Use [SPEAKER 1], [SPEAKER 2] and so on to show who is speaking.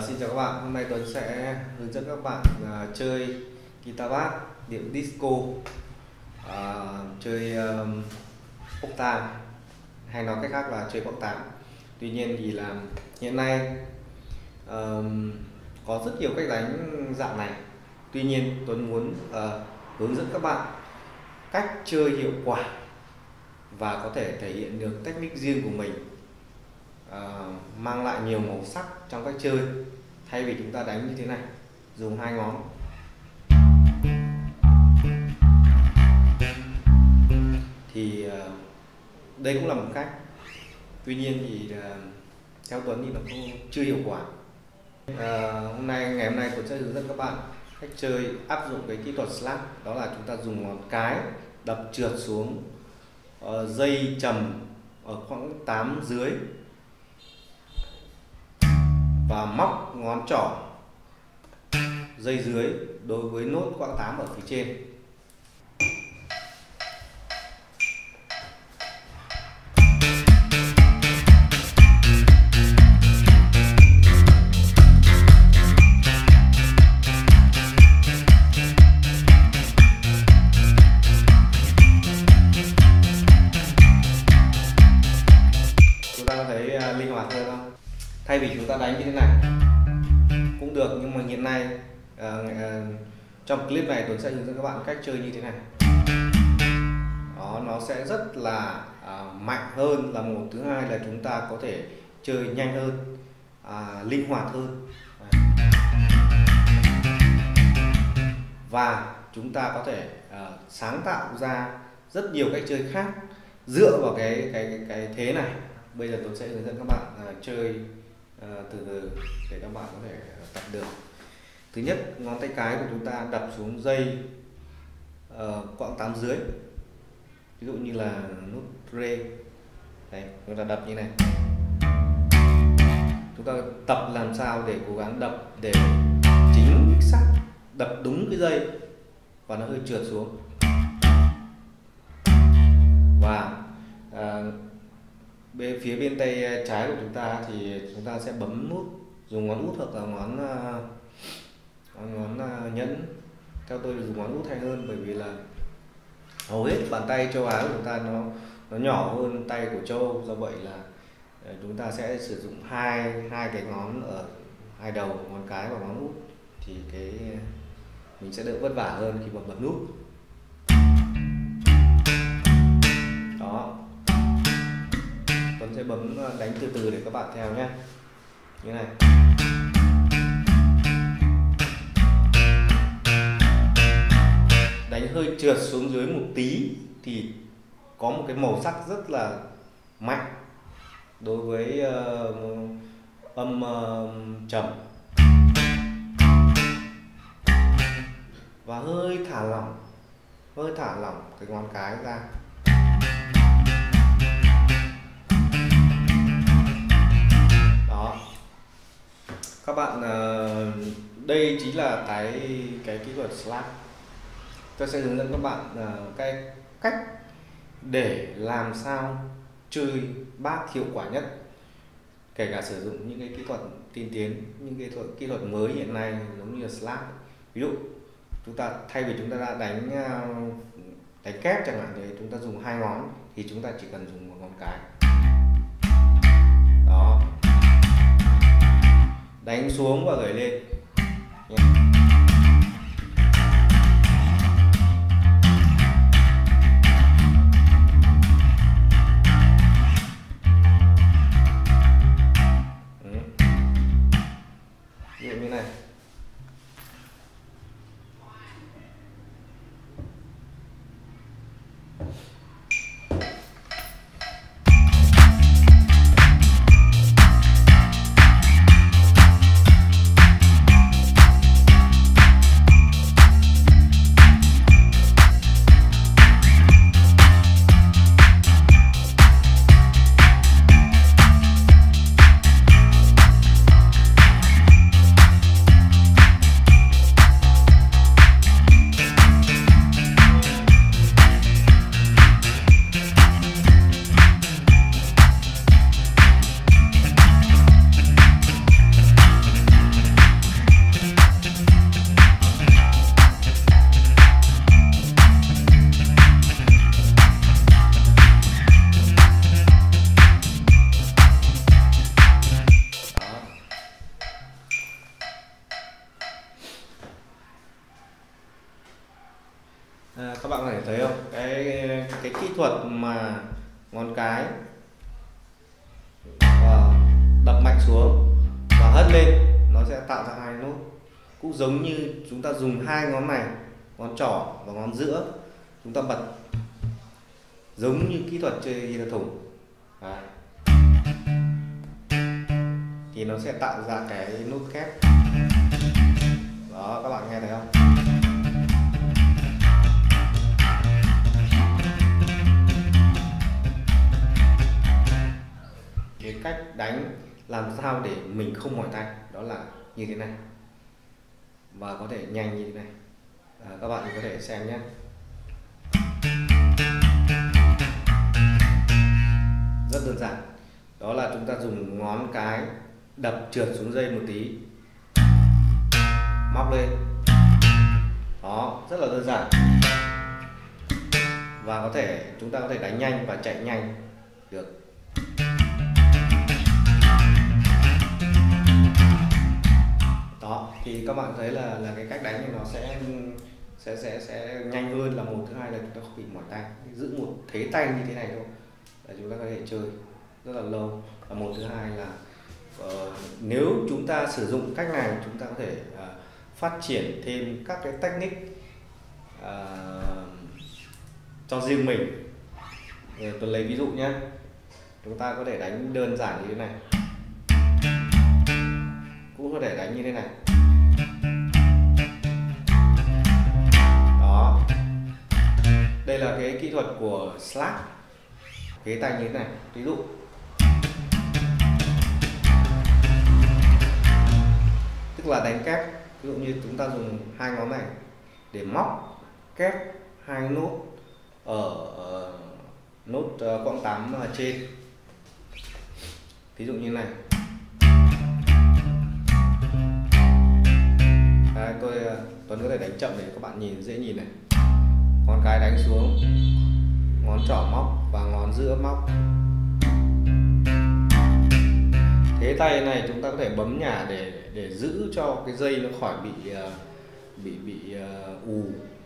[SPEAKER 1] Xin chào các bạn, hôm nay Tuấn sẽ hướng dẫn các bạn chơi guitar bass điệu disco, chơi octave, hay nói cách khác là chơi quãng 8. Tuy nhiên thì là hiện nay có rất nhiều cách đánh dạng này. Tuy nhiên Tuấn muốn hướng dẫn các bạn cách chơi hiệu quả và có thể thể hiện được technique riêng của mình, mang lại nhiều màu sắc trong cách chơi, thay vì chúng ta đánh như thế này, dùng hai ngón. Thì đây cũng là một cách. Tuy nhiên thì theo Tuấn thì nó chưa hiệu quả. Ngày hôm nay Tuấn sẽ hướng dẫn các bạn cách chơi áp dụng cái kỹ thuật slap, đó là chúng ta dùng ngón cái đập trượt xuống dây trầm ở khoảng 8 dưới và móc ngón trỏ dây dưới đối với nốt quãng 8 ở phía trên. Chúng ta có thấy linh hoạt hơn không? Thay vì chúng ta đánh như thế này cũng được, nhưng mà hiện nay trong clip này Tuấn sẽ hướng dẫn các bạn cách chơi như thế này. Đó, nó sẽ rất là mạnh hơn là một. Thứ hai là chúng ta có thể chơi nhanh hơn, linh hoạt hơn, và chúng ta có thể sáng tạo ra rất nhiều cách chơi khác dựa vào cái thế này. Bây giờ tôi sẽ hướng dẫn các bạn chơi từ từ để các bạn có thể tập được. Thứ nhất, ngón tay cái của chúng ta đập xuống dây quãng 8 dưới, ví dụ như là nút rê. Đây, chúng ta đập như này. Chúng ta tập làm sao để cố gắng đập để chính xác, đập đúng cái dây và nó hơi trượt xuống. Và phía bên tay trái của chúng ta thì chúng ta sẽ bấm nút, dùng ngón út hoặc là ngón nhẫn. Theo tôi thì dùng ngón út hay hơn, bởi vì là hầu hết bàn tay châu Á của chúng ta nó nhỏ hơn tay của châu Âu. Do vậy là chúng ta sẽ sử dụng hai cái ngón ở hai đầu, ngón cái và ngón út, thì mình sẽ đỡ vất vả hơn khi mà bấm nút. Đó, Tuấn sẽ bấm đánh từ từ để các bạn theo nhé, như này. Đánh hơi trượt xuống dưới một tí thì có một cái màu sắc rất là mạnh đối với âm trầm, và hơi thả lỏng cái ngón cái ra. Đó, các bạn, đây chính là cái kỹ thuật slap. Tôi sẽ hướng dẫn các bạn cái cách để làm sao chơi bass hiệu quả nhất, kể cả sử dụng những cái kỹ thuật tiên tiến, những cái kỹ thuật mới hiện nay giống như là slap. Ví dụ chúng ta thay vì chúng ta đã đánh kép chẳng hạn, thì chúng ta dùng hai ngón, thì chúng ta chỉ cần dùng một ngón cái. Đó, đánh xuống và gửi lên. Ví dụ như này. thuật mà ngón cái đập mạnh xuống và hất lên, nó sẽ tạo ra hai nốt. Cũng giống như chúng ta dùng hai ngón này, ngón trỏ và ngón giữa, chúng ta bật giống như kỹ thuật chơi guitar thùng. Đấy. Thì nó sẽ tạo ra cái nốt kép. Đó, các bạn nghe thấy không? Cái cách đánh làm sao để mình không mỏi tay đó là như thế này, và có thể nhanh như thế này. Các bạn có thể xem nhé. Rất đơn giản, đó là chúng ta dùng ngón cái đập trượt xuống dây một tí, móc lên. Đó, rất là đơn giản. Và chúng ta có thể đánh nhanh và chạy nhanh được. Đó, thì các bạn thấy là cái cách đánh thì nó sẽ nhanh hơn là một. Thứ hai là chúng ta không bị mỏi tay, giữ một thế tay như thế này thôi là chúng ta có thể chơi rất là lâu. Và một. Thứ hai là nếu chúng ta sử dụng cách này, chúng ta có thể phát triển thêm các cái technique cho riêng mình. Tôi lấy ví dụ nhé, chúng ta có thể đánh đơn giản như thế này, cũng có thể đánh như thế này. Đó, đây là cái kỹ thuật của slap, ghế tay như thế này. Ví dụ tức là đánh kép, ví dụ như chúng ta dùng hai ngón này để móc kép hai nốt ở nốt quãng 8 trên, ví dụ như này. Tuấn có thể đánh chậm để các bạn nhìn dễ nhìn này. Ngón cái đánh xuống, ngón trỏ móc và ngón giữa móc. Thế tay này chúng ta có thể bấm nhả để giữ cho cái dây nó khỏi bị ù.